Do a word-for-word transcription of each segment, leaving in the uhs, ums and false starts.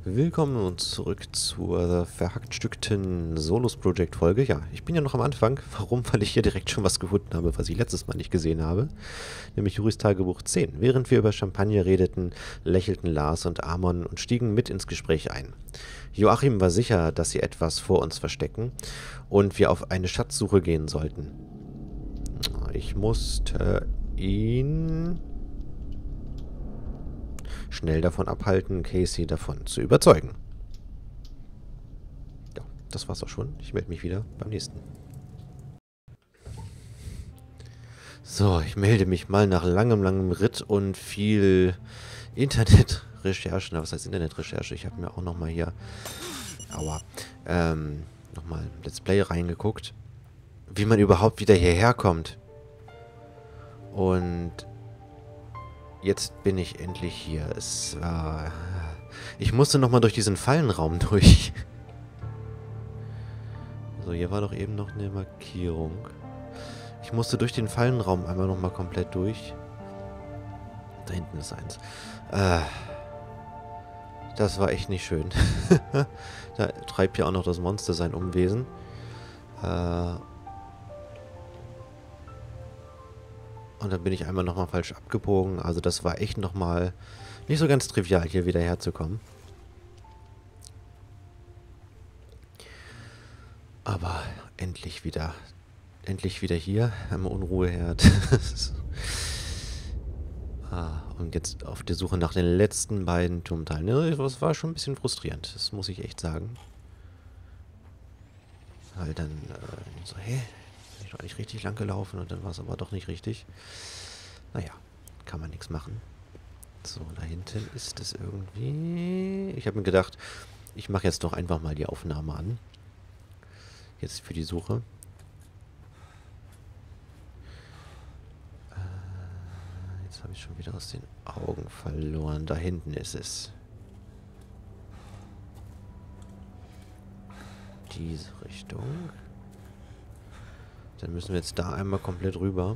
Willkommen und zurück zur verhackstückten Solos-Project-Folge. Ja, ich bin ja noch am Anfang. Warum? Weil ich hier direkt schon was gefunden habe, was ich letztes Mal nicht gesehen habe. Nämlich Juris Tagebuch zehn. Während wir über Champagner redeten, lächelten Lars und Amon und stiegen mit ins Gespräch ein. Joachim war sicher, dass sie etwas vor uns verstecken und wir auf eine Schatzsuche gehen sollten. Ich musste ihn schnell davon abhalten, Casey davon zu überzeugen. Ja, das war's auch schon. Ich melde mich wieder beim nächsten. So, ich melde mich mal nach langem, langem Ritt und viel Internetrecherche. Na, was heißt Internetrecherche? Ich habe mir auch nochmal hier, aua, ähm, nochmal Let's Play reingeguckt, wie man überhaupt wieder hierher kommt. Und jetzt bin ich endlich hier. Es war... Ich musste nochmal durch diesen Fallenraum durch. So, hier war doch eben noch eine Markierung. Ich musste durch den Fallenraum einmal nochmal komplett durch. Da hinten ist eins. Äh, das war echt nicht schön. Da treibt ja auch noch das Monster sein Unwesen. Äh... Und dann bin ich einmal nochmal falsch abgebogen. Also das war echt nochmal nicht so ganz trivial, hier wieder herzukommen. Aber endlich wieder. Endlich wieder hier am Unruheherd. ah, und jetzt auf der Suche nach den letzten beiden Turmteilen. Ne, das war schon ein bisschen frustrierend. Das muss ich echt sagen. Weil dann äh, so, hä? Ich war eigentlich richtig lang gelaufen und dann war es aber doch nicht richtig. Naja, kann man nichts machen. So, da hinten ist es irgendwie... Ich habe mir gedacht, ich mache jetzt doch einfach mal die Aufnahme an. Jetzt für die Suche. Äh, jetzt habe ich schon wieder aus den Augen verloren. Da hinten ist es. Diese Richtung. Dann müssen wir jetzt da einmal komplett rüber.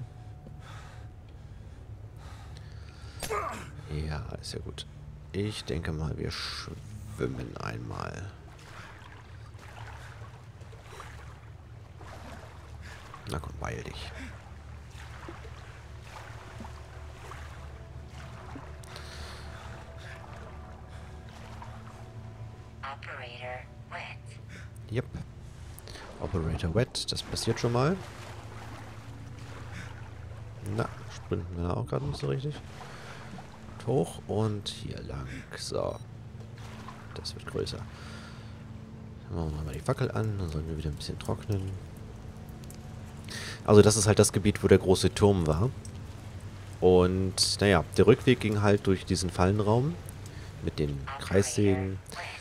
Ja, ist ja gut. Ich denke mal, wir schwimmen einmal. Na komm, beeil dich. Operator wet. Yep. Operator wet, das passiert schon mal. Na, sprinten wir da auch gerade nicht so richtig. Hoch und hier lang. So. Das wird größer. Dann machen wir mal die Fackel an, dann sollen wir wieder ein bisschen trocknen. Also das ist halt das Gebiet, wo der große Turm war. Und naja, der Rückweg ging halt durch diesen Fallenraum mit den Kreissägen.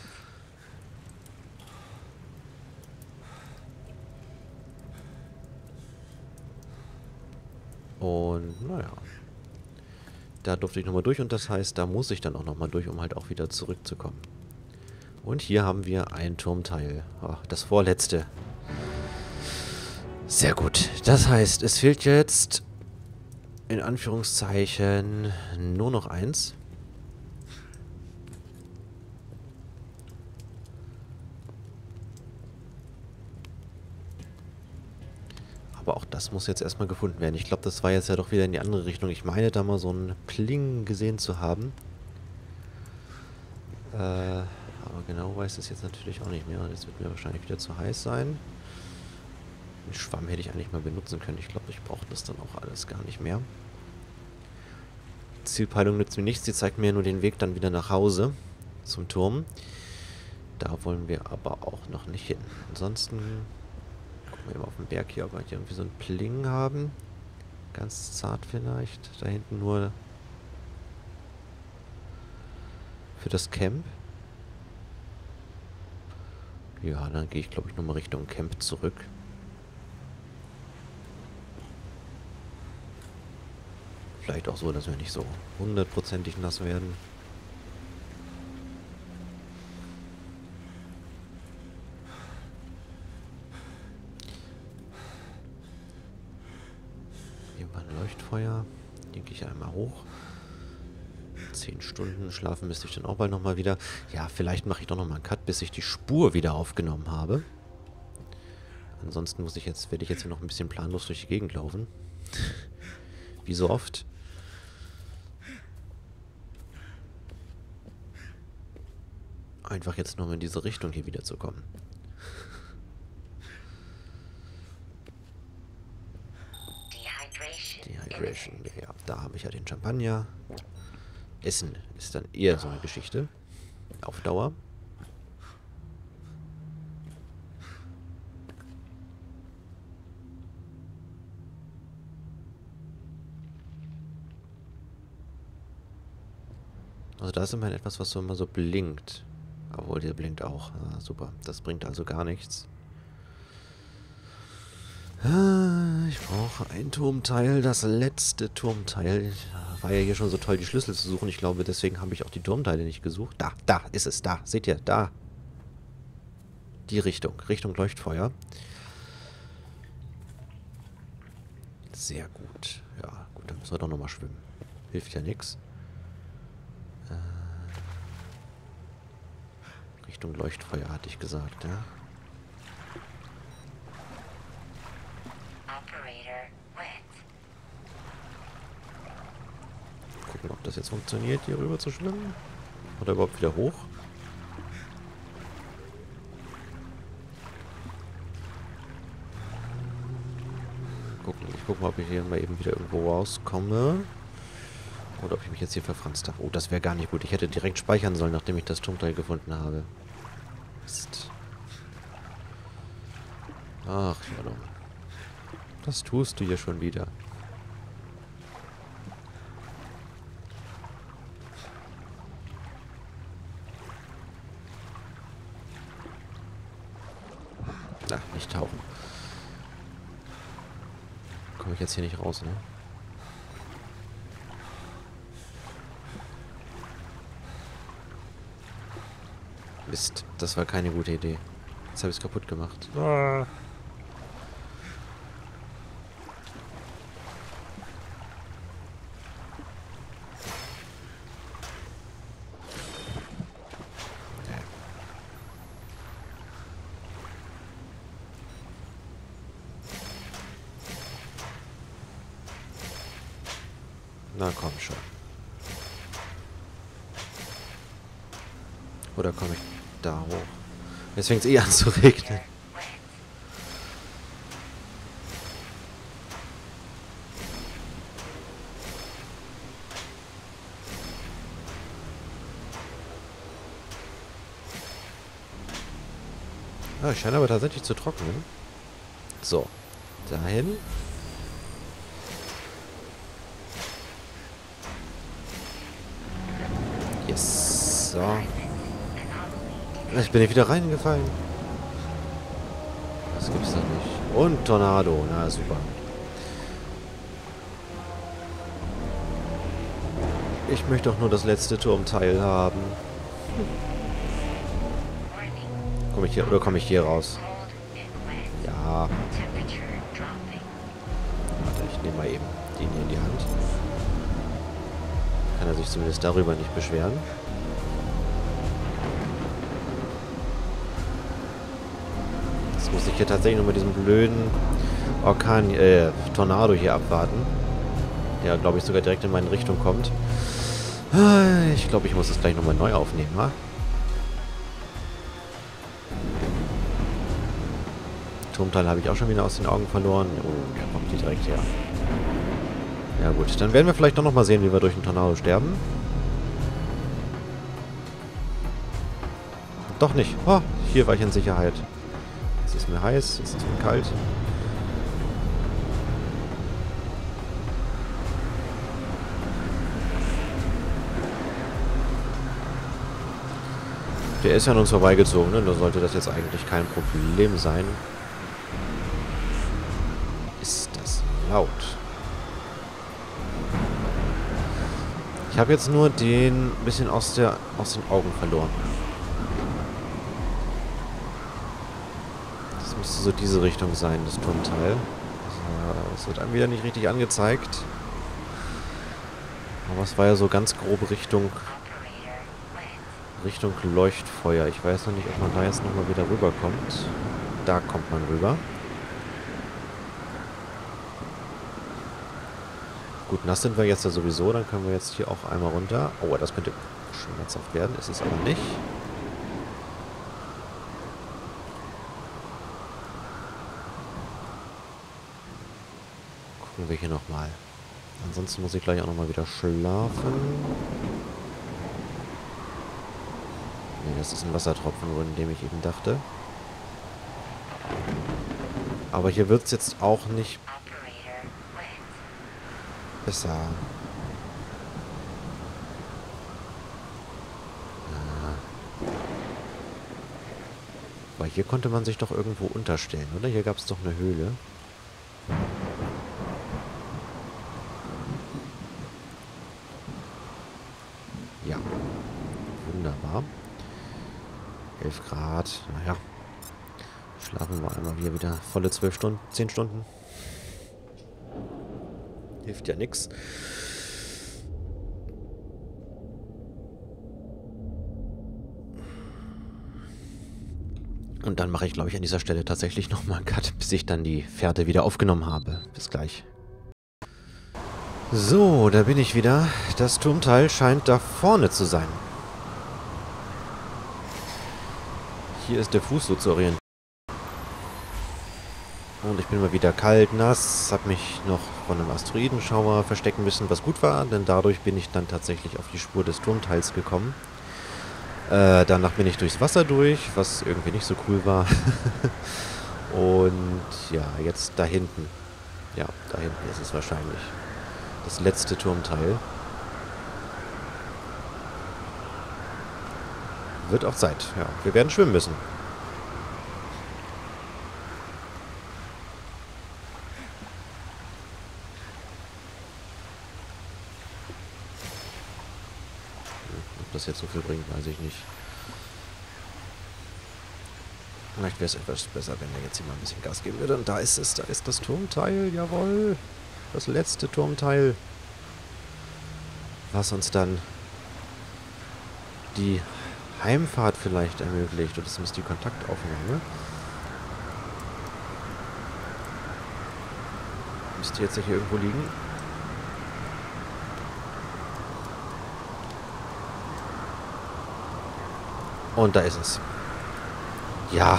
Und naja, da durfte ich nochmal durch und das heißt, da muss ich dann auch nochmal durch, um halt auch wieder zurückzukommen. Und hier haben wir ein Turmteil. Oh, das vorletzte. Sehr gut. Das heißt, es fehlt jetzt in Anführungszeichen nur noch eins. Aber auch das muss jetzt erstmal gefunden werden. Ich glaube, das war jetzt ja doch wieder in die andere Richtung. Ich meine, da mal so ein Pling gesehen zu haben. Äh, aber genau weiß es jetzt natürlich auch nicht mehr. Das wird mir wahrscheinlich wieder zu heiß sein. Den Schwamm hätte ich eigentlich mal benutzen können. Ich glaube, ich brauche das dann auch alles gar nicht mehr. Die Zielpeilung nützt mir nichts. Sie zeigt mir nur den Weg dann wieder nach Hause zum Turm. Da wollen wir aber auch noch nicht hin. Ansonsten... Gucken wir mal auf dem Berg hier, ob wir hier irgendwie so einen Pling haben. Ganz zart vielleicht. Da hinten nur für das Camp. Ja, dann gehe ich glaube ich nochmal Richtung Camp zurück. Vielleicht auch so, dass wir nicht so hundertprozentig nass werden. Hier war ein Leuchtfeuer. Denke ich einmal hoch. Zehn Stunden schlafen müsste ich dann auch bald nochmal wieder. Ja, vielleicht mache ich doch nochmal einen Cut, bis ich die Spur wieder aufgenommen habe. Ansonsten muss ich jetzt, werde ich jetzt hier noch ein bisschen planlos durch die Gegend laufen. Wie so oft. Einfach jetzt nur in diese Richtung hier wieder zu kommen. Dehydration, ja, da habe ich ja den Champagner. Essen ist dann eher so eine Geschichte. Auf Dauer. Also da ist immerhin etwas, was so immer so blinkt. Obwohl, der blinkt auch. Ah, super. Das bringt also gar nichts. Ich brauche ein Turmteil, das letzte Turmteil. War ja hier schon so toll, die Schlüssel zu suchen. Ich glaube, deswegen habe ich auch die Turmteile nicht gesucht. Da, da ist es, da. Seht ihr, da. Die Richtung, Richtung Leuchtfeuer. Sehr gut. Ja, gut, dann müssen wir doch nochmal schwimmen. Hilft ja nichts. Äh, Richtung Leuchtfeuer hatte ich gesagt, ja. Gucken, ob das jetzt funktioniert, hier rüber zu schwimmen. Oder überhaupt wieder hoch. Gucken, ich gucke mal, ob ich hier mal eben wieder irgendwo rauskomme. Oder ob ich mich jetzt hier verfranst habe. Oh, das wäre gar nicht gut. Ich hätte direkt speichern sollen, nachdem ich das Turmteil gefunden habe. Mist. Ach, ja, was tust du hier schon wieder? Na, nicht tauchen. Komme ich jetzt hier nicht raus, ne? Mist, das war keine gute Idee. Jetzt habe ich es kaputt gemacht. Ah. Na komm schon. Oder komme ich da hoch? Jetzt fängt es eh an zu regnen. Ah, ich scheine aber tatsächlich zu trocknen. So. Dahin. Yes. So. Ich bin nicht wieder reingefallen. Das gibt's doch nicht. Und Tornado. Na, super. Ich möchte doch nur das letzte Turmteil haben. Komme ich hier, oder komme ich hier raus? Ja. Warte, ich nehme mal eben den hier in die Hand. Kann er sich zumindest darüber nicht beschweren. Jetzt muss ich hier tatsächlich noch mit diesem blöden Orkan, äh, Tornado hier abwarten. Der, glaube ich, sogar direkt in meine Richtung kommt. Ich glaube, ich muss das gleich nochmal neu aufnehmen, wa? Turmteil habe ich auch schon wieder aus den Augen verloren. Oh, der kommt hier direkt her. Ja gut, dann werden wir vielleicht doch noch mal sehen, wie wir durch den Tornado sterben. Doch nicht. Oh, hier war ich in Sicherheit. Es ist mir heiß, es ist mir kalt. Der ist ja an uns vorbeigezogen, ne? Da sollte das jetzt eigentlich kein Problem sein. Ist das laut? Ich habe jetzt nur den ein bisschen aus, der, aus den Augen verloren. Das müsste so diese Richtung sein, das Turmteil. Das wird einem wieder nicht richtig angezeigt. Aber es war ja so ganz grob Richtung, Operator wet. Richtung Leuchtfeuer. Ich weiß noch nicht, ob man da jetzt nochmal wieder rüberkommt. Da kommt man rüber. Gut, nass sind wir jetzt ja sowieso. Dann können wir jetzt hier auch einmal runter. Oh, das könnte schmerzhaft werden. Ist es aber nicht. Gucken wir hier nochmal. Ansonsten muss ich gleich auch nochmal wieder schlafen. Ne, das ist ein Wassertropfen, von dem ich eben dachte. Aber hier wird es jetzt auch nicht Operator wet. besser. Ah. Weil hier konnte man sich doch irgendwo unterstellen, oder? Hier gab es doch eine Höhle. Ja. Wunderbar. elf Grad. Naja. Schlafen wir einmal hier wieder volle zwölf Stunden, zehn Stunden. Hilft ja nix. Und dann mache ich, glaube ich, an dieser Stelle tatsächlich nochmal einen Cut, bis ich dann die Fährte wieder aufgenommen habe. Bis gleich. So, da bin ich wieder. Das Turmteil scheint da vorne zu sein. Hier ist der Fuß so zu orientieren. Und ich bin mal wieder kalt, nass, habe mich noch von einem Asteroidenschauer verstecken müssen, was gut war, denn dadurch bin ich dann tatsächlich auf die Spur des Turmteils gekommen. Äh, danach bin ich durchs Wasser durch, was irgendwie nicht so cool war. Und ja, jetzt da hinten. Ja, da hinten ist es wahrscheinlich. Das letzte Turmteil. Wird auch Zeit, ja. Wir werden schwimmen müssen. Ob das jetzt so viel bringt, weiß ich nicht. Vielleicht wäre es etwas besser, wenn er jetzt hier mal ein bisschen Gas geben würde. Und da ist es, da ist das Turmteil, jawohl. Das letzte Turmteil. Was uns dann die Heimfahrt vielleicht ermöglicht. Oder zumindest die Kontaktaufnahme. Müsste jetzt hier irgendwo liegen. Und da ist es. Ja.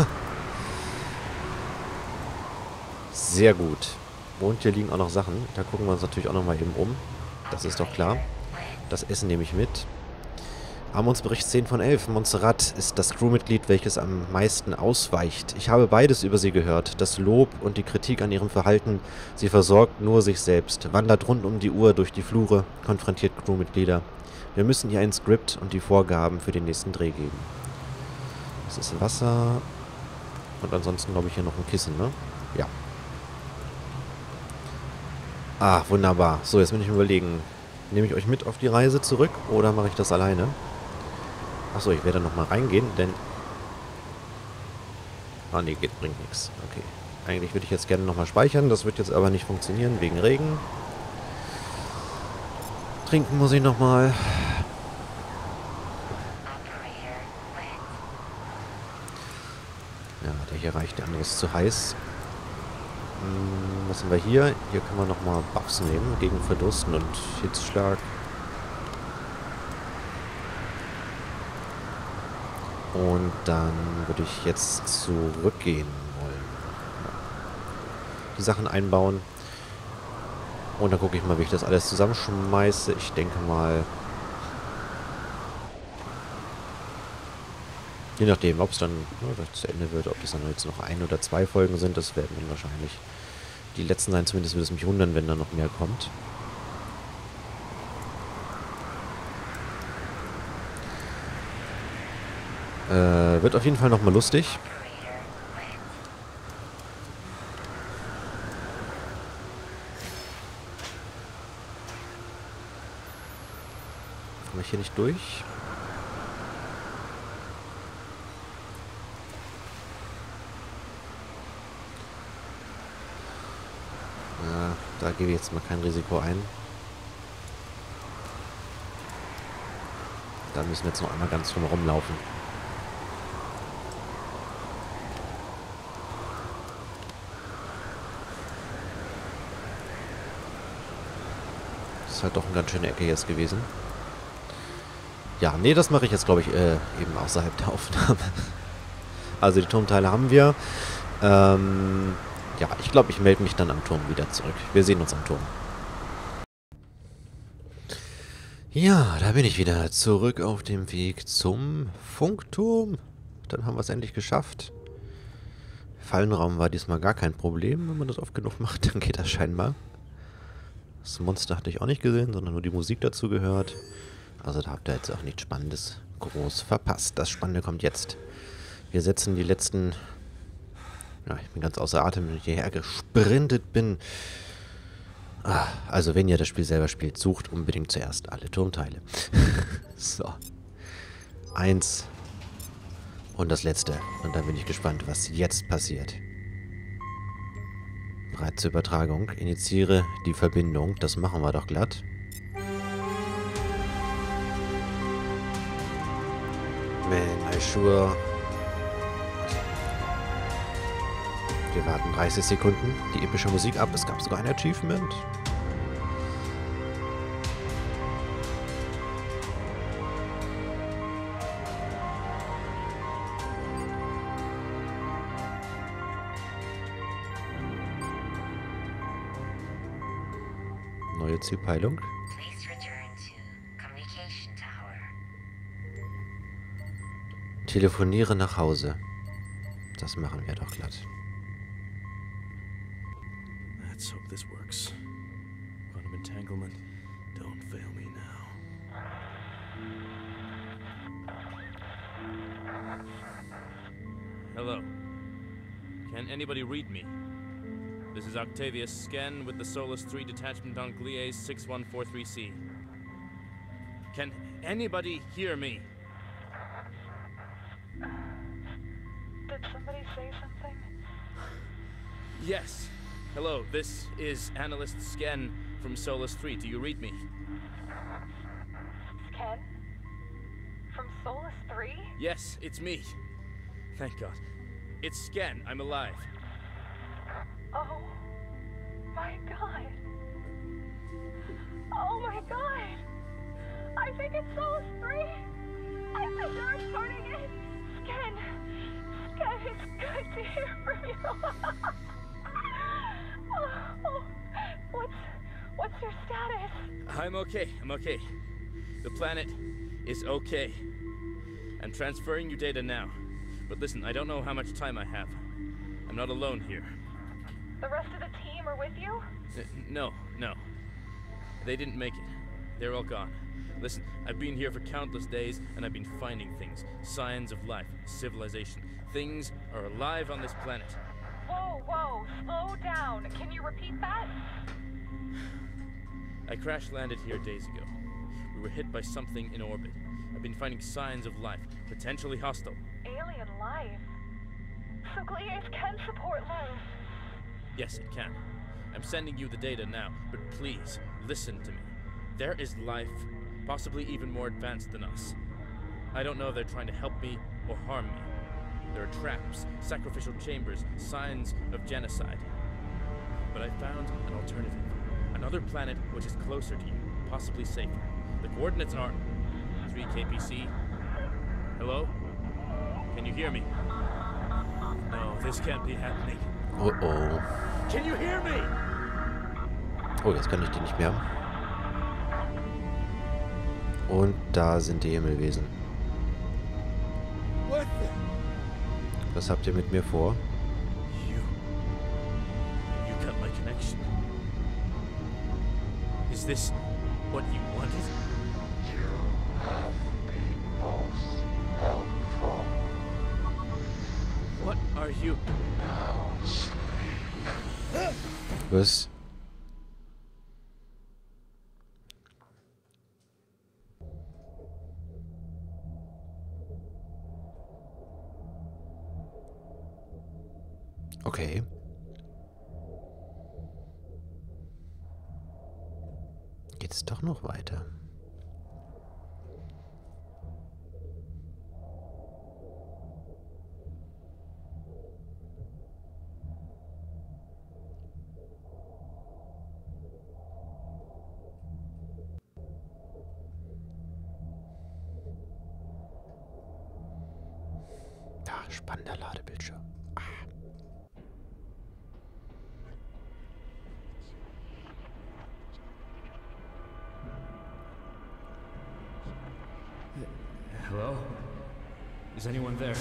Sehr gut. Und hier liegen auch noch Sachen. Da gucken wir uns natürlich auch noch mal eben um. Das ist doch klar. Das Essen nehme ich mit. Amonsbericht zehn von elf. Montserrat ist das Crewmitglied, welches am meisten ausweicht. Ich habe beides über sie gehört. Das Lob und die Kritik an ihrem Verhalten. Sie versorgt nur sich selbst. Wandert rund um die Uhr durch die Flure. Konfrontiert Crewmitglieder. Wir müssen ihr ein Skript und die Vorgaben für den nächsten Dreh geben. Das ist Wasser. Und ansonsten glaube ich hier noch ein Kissen, ne? Ja. Ah, wunderbar. So, jetzt bin ich überlegen. Nehme ich euch mit auf die Reise zurück oder mache ich das alleine? Achso, ich werde nochmal reingehen, denn... Ah, nee, geht, bringt nichts. Okay. Eigentlich würde ich jetzt gerne nochmal speichern. Das wird jetzt aber nicht funktionieren, wegen Regen. Trinken muss ich nochmal. Ja, der hier reicht, der andere ist zu heiß. Hm, was haben wir hier? Hier können wir nochmal Buffs nehmen gegen Verdursten und Hitzschlag. Und dann würde ich jetzt zurückgehen wollen. Ja. Die Sachen einbauen. Und dann gucke ich mal, wie ich das alles zusammenschmeiße. Ich denke mal... Je nachdem, ob es dann ne, das zu Ende wird, ob es dann jetzt noch ein oder zwei Folgen sind, das werden dann wahrscheinlich die letzten sein. Zumindest würde es mich wundern, wenn da noch mehr kommt. Äh, wird auf jeden Fall nochmal lustig. Komme ich hier nicht durch? Ja, da gebe ich jetzt mal kein Risiko ein. Da müssen wir jetzt noch einmal ganz drum rumlaufen. Das ist halt doch eine ganz schöne Ecke jetzt gewesen. Ja, nee, das mache ich jetzt, glaube ich, äh, eben außerhalb der Aufnahme. Also die Turmteile haben wir. Ähm, ja, ich glaube, ich melde mich dann am Turm wieder zurück. Wir sehen uns am Turm. Ja, da bin ich wieder zurück auf dem Weg zum Funkturm. Dann haben wir es endlich geschafft. Fallenraum war diesmal gar kein Problem. Wenn man das oft genug macht, dann geht das scheinbar. Das Monster hatte ich auch nicht gesehen, sondern nur die Musik dazu gehört. Also da habt ihr jetzt auch nichts Spannendes groß verpasst. Das Spannende kommt jetzt. Wir setzen die letzten... Ja, ich bin ganz außer Atem, wenn ich hierher gesprintet bin. Ah, also wenn ihr das Spiel selber spielt, sucht unbedingt zuerst alle Turmteile. So. Eins. Und das letzte. Und dann bin ich gespannt, was jetzt passiert. Bereit zur Übertragung. Initiiere die Verbindung. Das machen wir doch glatt. Man, I sure. Wir warten dreißig Sekunden. Die epische Musik ab. Es gab sogar ein Achievement. Neue Zielpeilung. Please return to communication tower. Telefoniere nach Hause. Das machen wir doch glatt. Let's hope this works. Quantum entanglement, don't fail me now. Hello. Can anybody read me? This is Octavius Scan with the Solus three detachment on Gliese six one four three C. Can anybody hear me? Did somebody say something? Yes. Hello, this is Analyst Scan from Solus three. Do you read me? Ken? From Solus three? Yes, it's me. Thank God. It's Scan. I'm alive. Oh my god. Oh my god. I think it's Solus three. I think they're reporting it. Ken. Ken, it's good to hear from you. Oh, what's what's your status? I'm okay. I'm okay. The planet is okay. I'm transferring you data now. But listen, I don't know how much time I have. I'm not alone here. The rest of the team are with you? N- no, no. They didn't make it. They're all gone. Listen, I've been here for countless days, and I've been finding things. Signs of life, civilization. Things are alive on this planet. Whoa, whoa, slow down. Can you repeat that? I crash-landed here days ago. We were hit by something in orbit. I've been finding signs of life, potentially hostile. Alien life. So Gliese can support life. Yes, it can. I'm sending you the data now, but please, listen to me. There is life, possibly even more advanced than us. I don't know if they're trying to help me or harm me. There are traps, sacrificial chambers, signs of genocide. But I found an alternative. Another planet which is closer to you, possibly safer. The coordinates are three K P C. Hello? Can you hear me? No, this can't be happening. Oh oh. Can you hear me? Oh, jetzt kann ich die nicht mehr. Und da sind die Himmelwesen. What the? Was habt ihr mit mir vor? You... You cut my connection. Is this what you wanted? What are you? Was? Okay. Geht's doch noch weiter? Ja, spannender Ladebildschirm. Ah. Hello? Is anyone there?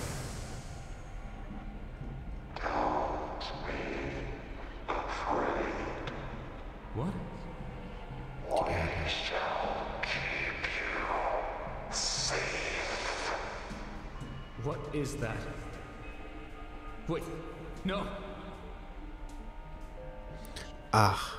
What? What is that? Wait, no! Ach.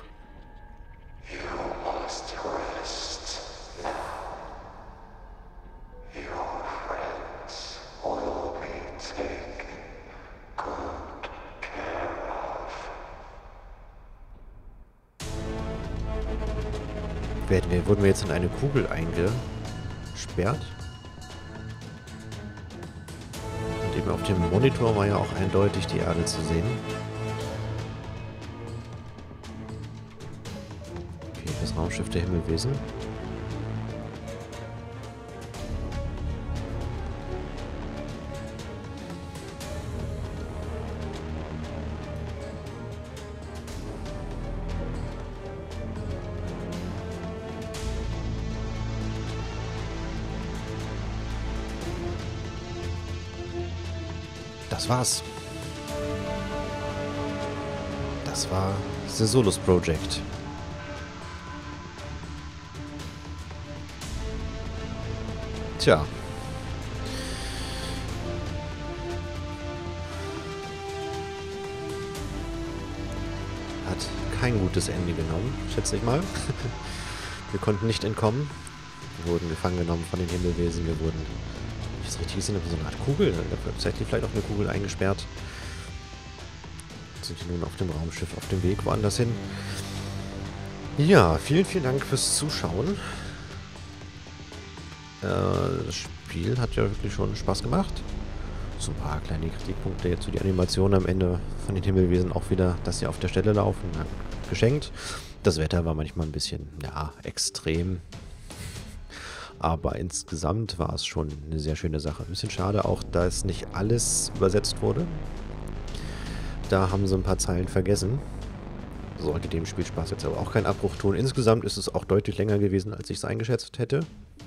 Werden wir, wurden wir jetzt in eine Kugel eingesperrt? Und eben auf dem Monitor war ja auch eindeutig die Erde zu sehen. Okay, das Raumschiff der Himmelwesen. Das war's. Das war The Solus Project. Tja. Hat kein gutes Ende genommen, schätze ich mal. Wir konnten nicht entkommen. Wir wurden gefangen genommen von den Himmelwesen. Wir wurden, wenn ich das richtig gesehen habe, so eine Art Kugel. Seid ihr vielleicht auf eine Kugel eingesperrt? Jetzt sind wir nun auf dem Raumschiff auf dem Weg woanders hin. Ja, vielen, vielen Dank fürs Zuschauen. Äh, das Spiel hat ja wirklich schon Spaß gemacht. So ein paar kleine Kritikpunkte jetzt zu die Animation am Ende von den Himmelwesen auch wieder, dass sie auf der Stelle laufen, geschenkt. Das Wetter war manchmal ein bisschen, ja, extrem. Aber insgesamt war es schon eine sehr schöne Sache. Ein bisschen schade auch, dass nicht alles übersetzt wurde. Da haben sie ein paar Zeilen vergessen. Sollte dem Spielspaß jetzt aber auch keinen Abbruch tun. Insgesamt ist es auch deutlich länger gewesen, als ich es eingeschätzt hätte.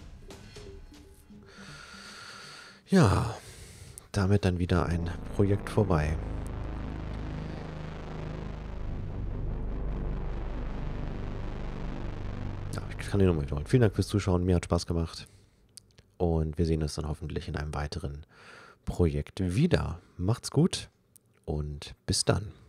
Ja, damit dann wieder ein Projekt vorbei. Ja, ich kann dir nochmal wiederholen. Vielen Dank fürs Zuschauen, mir hat Spaß gemacht. Und wir sehen uns dann hoffentlich in einem weiteren Projekt wieder. Macht's gut und bis dann.